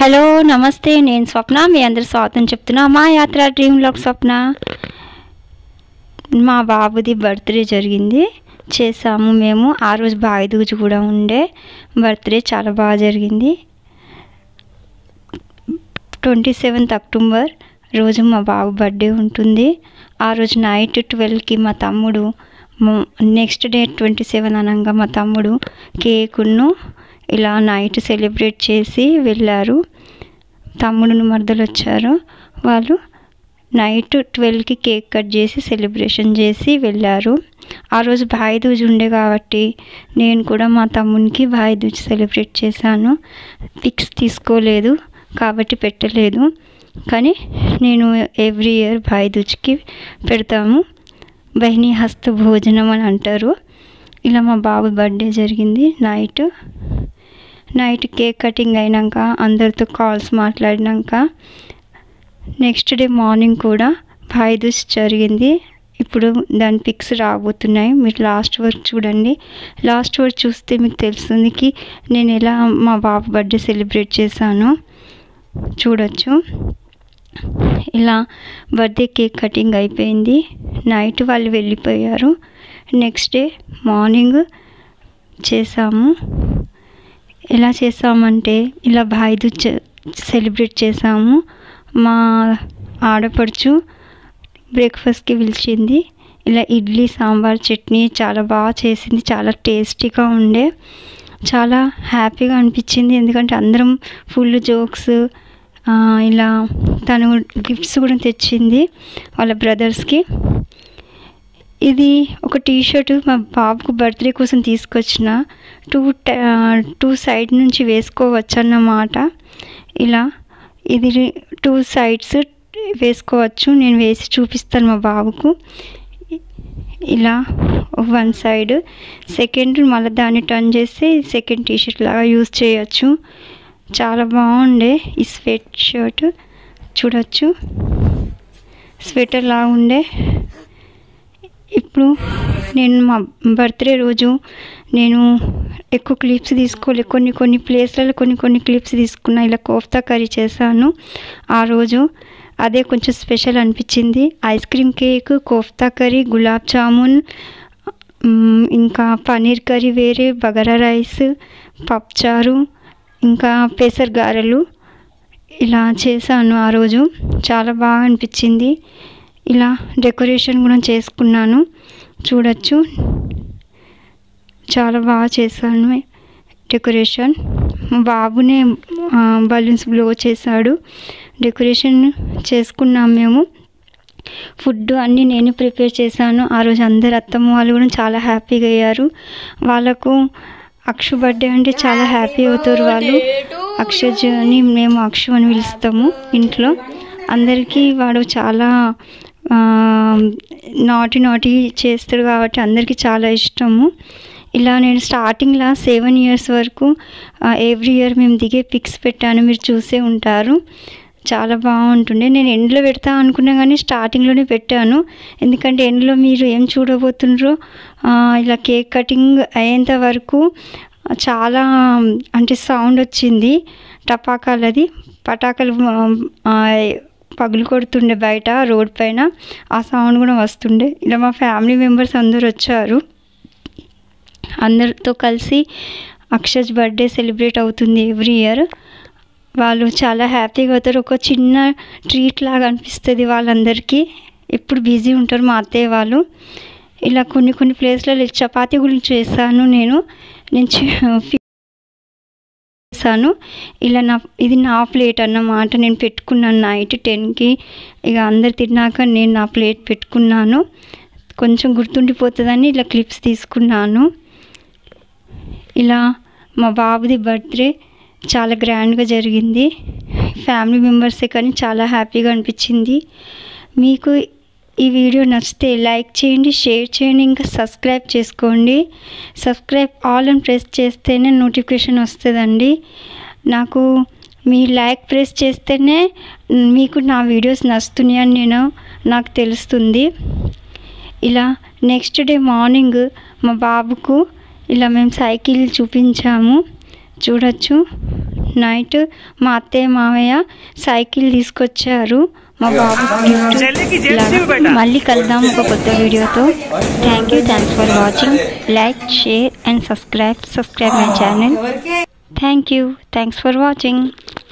Hello నమస్తే, నేను స్వప్న. మీ అందరు స్వాగతం చెప్తున్నా మా యాత్ర డ్రీమ్ వ్లాగ్ స్వప్న. మా బాబుది బర్త్డే జరిగింది, చేసాము మేము. ఆ రోజు బాయిదూజు కూడా ఉండే. బర్త్డే చాలా బాగా జరిగింది. 27th అక్టోబర్ రోజు మా బాబు బర్త్డే ఉంటుంది. ఆ రోజు నైట్ 12కి మా తమ్ముడు, నెక్స్ట్ డే 27 అనగా మా తమ్ముడు కేకును ఇలా నైట్ సెలబ్రేట్ చేసి వెళ్ళారు. తమ్ముడును మరదలు వచ్చారు. వాళ్ళు నైట్ 12కి కేక్ కట్ చేసి సెలబ్రేషన్ చేసి వెళ్ళారు. ఆ రోజు భాయిదూజ్ ఉండే కాబట్టి నేను కూడా మా తమ్మునికి భాయిదూజ్ సెలబ్రేట్ చేశాను. పిక్స్ తీసుకోలేదు కాబట్టి పెట్టలేదు, కానీ నేను ఎవ్రీ ఇయర్ భాయిదూజ్కి పెడతాము. బహినీ హస్త భోజనం అని అంటారు. ఇలా మా బాబు బర్త్డే జరిగింది. నైట్ కేక్ కటింగ్ అయినాక అందరితో కాల్స్ మాట్లాడినాక నెక్స్ట్ డే మార్నింగ్ కూడా భాయిదూజ్ జరిగింది. ఇప్పుడు దాని పిక్స్ రాబోతున్నాయి. మీరు లాస్ట్ వరకు చూడండి. లాస్ట్ వరకు చూస్తే మీకు తెలుస్తుంది నేను ఎలా మా బాబు బర్త్డే సెలబ్రేట్ చేశానో. చూడొచ్చు. ఇలా బర్త్డే కేక్ కటింగ్ అయిపోయింది. నైట్ వాళ్ళు వెళ్ళిపోయారు. నెక్స్ట్ డే మార్నింగ్ చేసాము. ఎలా చేసామంటే ఇలా భాయిదూజ్ సెలబ్రేట్ చేసాము. మా ఆడపడుచు బ్రేక్ఫాస్ట్కి పిలిచింది. ఇలా ఇడ్లీ, సాంబార్, చట్నీ చాలా బాగా చేసింది. చాలా టేస్టీగా ఉండే. చాలా హ్యాపీగా అనిపించింది. ఎందుకంటే అందరం ఫుల్ జోక్స్, ఇలా తను గిఫ్ట్స్ కూడా తెచ్చింది వాళ్ళ బ్రదర్స్కి. ఇది ఒక టీషర్ట్ మా బాబుకు బర్త్డే కోసం తీసుకొచ్చిన. టూ సైడ్ నుంచి వేసుకోవచ్చు అన్నమాట. ఇలా ఇది 2 సైడ్స్ వేసుకోవచ్చు. నేను వేసి చూపిస్తాను మా బాబుకు. ఇలా 1 సైడ్, సెకండ్ మళ్ళీ దాన్ని టర్న్ చేస్తే సెకండ్ టీషర్ట్ లాగా యూజ్ చేయొచ్చు. చాలా బాగుండే ఈ స్వెట్ షర్ట్. చూడొచ్చు, స్వెటర్ లాగా ఉండే. ఇప్పుడు నేను మా బర్త్డే రోజు నేను ఎక్కువ క్లిప్స్ తీసుకోలే. కొన్ని ప్లేస్లలో కొన్ని క్లిప్స్ తీసుకున్నా. ఇలా కోఫ్తా కర్రీ చేశాను ఆ రోజు. అదే కొంచెం స్పెషల్ అనిపించింది. Ice cream cake, kofta curry, gulab jamun, ఇంకా పన్నీర్ కర్రీ వేరే, బగారా రైస్, పప్పుచారు, ఇంకా పెసర్ గారెలు ఇలా చేశాను ఆ రోజు. చాలా బాగా అనిపించింది. ఇలా డెకరేషన్ కూడా చేసుకున్నాను. చూడొచ్చు, చాలా బాగా చేశాను డెకరేషన్. మా బాబునే బలూన్స్ బ్లో చేశాడు. డెకరేషన్ చేసుకున్నాం మేము. ఫుడ్ అన్నీ నేను ప్రిపేర్ చేశాను. ఆ రోజు అందరు అత్తమ్మ వాళ్ళు కూడా చాలా హ్యాపీగా అయ్యారు. వాళ్ళకు అక్షు బర్త్డే అంటే చాలా హ్యాపీ అవుతారు వాళ్ళు. అక్షజ్ అని మేము అక్షు అని పిలుస్తాము ఇంట్లో. అందరికీ వాడు చాలా నాటి చేస్తాడు కాబట్టి అందరికీ చాలా ఇష్టము. ఇలా నేను స్టార్టింగ్లో 7 years వరకు ఎవ్రీ ఇయర్ మేము దిగే పిక్స్ పెట్టాను. మీరు చూసే ఉంటారు. చాలా బాగుంటుండే. నేను ఎండ్లో పెడతా అనుకున్నా కానీ స్టార్టింగ్లోనే పెట్టాను. ఎందుకంటే ఎండ్లో మీరు ఏం చూడబోతుండ్రో, ఇలా కేక్ కటింగ్ అయ్యేంత వరకు చాలా అంటే సౌండ్ వచ్చింది. టపాకాలది పటాకులు పగులు కొడుతుండే బయట రోడ్ పైన. ఆ సౌండ్ కూడా వస్తుండే. ఇలా మా ఫ్యామిలీ మెంబర్స్ అందరు వచ్చారు. అందరితో కలిసి అక్షజ్ బర్త్డే సెలబ్రేట్ అవుతుంది ఎవ్రీ ఇయర్. వాళ్ళు చాలా హ్యాపీగా అవుతారు. ఒక చిన్న ట్రీట్ లాగా అనిపిస్తుంది వాళ్ళందరికీ. ఎప్పుడు బిజీ ఉంటారు మా అత్తయ్య వాళ్ళు. ఇలా కొన్ని ప్లేస్లలో చపాతీ గురించి చేశాను నేను చేశాను. ఇలా ఇది నా ప్లేట్ అన్నమాట. నేను పెట్టుకున్నాను నైట్ 10కి. ఇక అందరు తిన్నాక నేను నా ప్లేట్ పెట్టుకున్నాను. కొంచెం గుర్తుండిపోతుందని ఇలా క్లిప్స్ తీసుకున్నాను. ఇలా మా బాబుది బర్త్డే చాలా గ్రాండ్గా జరిగింది. ఫ్యామిలీ మెంబర్సే కానీ చాలా హ్యాపీగా అనిపించింది. మీకు ఈ వీడియో నచ్చితే లైక్ చేయండి, షేర్ చేయండి, ఇంకా సబ్స్క్రైబ్ చేసుకోండి. సబ్స్క్రైబ్ ఆల్ అని ప్రెస్ చేస్తేనే నోటిఫికేషన్ వస్తుందండి. నాకు మీ లైక్ ప్రెస్ చేస్తేనే మీకు నా వీడియోస్ నచ్చుతున్నాయని నాకు తెలుస్తుంది. ఇలా నెక్స్ట్ డే మార్నింగ్ మా బాబుకు ఇలా మేము సైకిల్ చూపించాము. చూడొచ్చు, నైట్ మా అత్తయ్య మావయ్య సైకిల్ తీసుకొచ్చారు మా బాబు గిఫ్ట్. మళ్ళీ కలుద్దాం ఒక కొత్త వీడియోతో. Thanks for watching. Like, share and subscribe my channel. Thanks for watching.